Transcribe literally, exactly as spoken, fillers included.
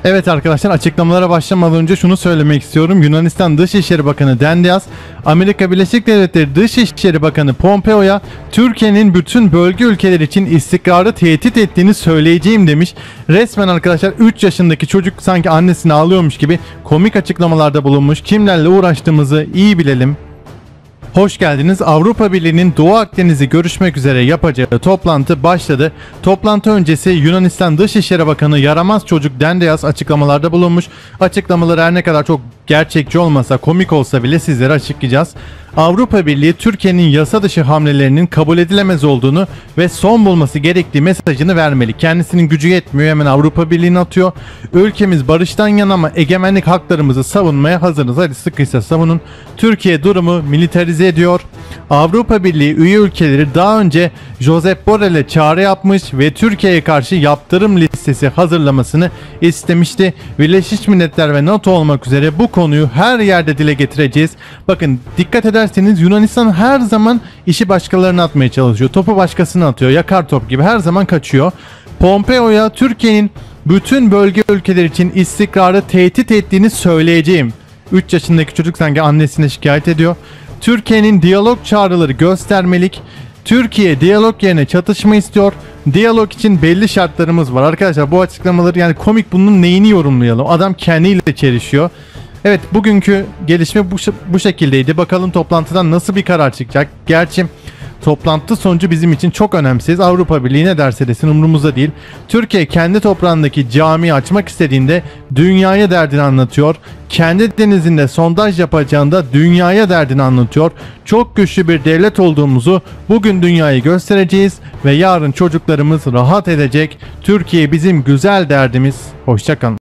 Evet arkadaşlar, açıklamalara başlamadan önce şunu söylemek istiyorum. Yunanistan Dışişleri Bakanı Dendias, Amerika Birleşik Devletleri Dışişleri Bakanı Pompeo'ya Türkiye'nin bütün bölge ülkeleri için istikrarı tehdit ettiğini söyleyeceğim demiş. Resmen arkadaşlar üç yaşındaki çocuk sanki annesini ağlıyormuş gibi komik açıklamalarda bulunmuş. Kimlerle uğraştığımızı iyi bilelim. Hoş geldiniz. Avrupa Birliği'nin Doğu Akdeniz'i görüşmek üzere yapacağı toplantı başladı. Toplantı öncesi Yunanistan Dışişleri Bakanı yaramaz çocuk Dendias açıklamalarda bulunmuş. Açıklamaları her ne kadar çok gerçekçi olmasa, komik olsa bile sizlere açıklayacağız. Avrupa Birliği Türkiye'nin yasa dışı hamlelerinin kabul edilemez olduğunu ve son bulması gerektiği mesajını vermeli. Kendisinin gücü yetmiyor, hemen Avrupa Birliği'ne atıyor. Ülkemiz barıştan yana ama egemenlik haklarımızı savunmaya hazırız. Hadi sıkıysa savunun. Türkiye durumu militarize ediyor. Avrupa Birliği üye ülkeleri daha önce Josep Borrell'e çağrı yapmış ve Türkiye'ye karşı yaptırım listesi hazırlamasını istemişti. Birleşmiş Milletler ve NATO olmak üzere bu konuyu her yerde dile getireceğiz. Bakın, dikkat ederseniz Yunanistan her zaman işi başkalarına atmaya çalışıyor. Topu başkasına atıyor. Yakar top gibi her zaman kaçıyor. Pompeo'ya Türkiye'nin bütün bölge ülkeleri için istikrarı tehdit ettiğini söyleyeceğim. üç yaşındaki çocuk sanki annesine şikayet ediyor. Türkiye'nin diyalog çağrıları göstermelik. Türkiye diyalog yerine çatışma istiyor. Diyalog için belli şartlarımız var. Arkadaşlar bu açıklamaları, yani komik, bunun neyini yorumlayalım? Adam kendiyle çelişiyor. Evet, bugünkü gelişme bu, bu şekildeydi. Bakalım toplantıdan nasıl bir karar çıkacak? Gerçi toplantı sonucu bizim için çok önemsiz. Avrupa Birliği ne derse desin umurumuzda değil. Türkiye kendi toprağındaki camiyi açmak istediğinde dünyaya derdini anlatıyor. Kendi denizinde sondaj yapacağında dünyaya derdini anlatıyor. Çok güçlü bir devlet olduğumuzu bugün dünyayı göstereceğiz ve yarın çocuklarımız rahat edecek. Türkiye bizim güzel derdimiz. Hoşça kalın.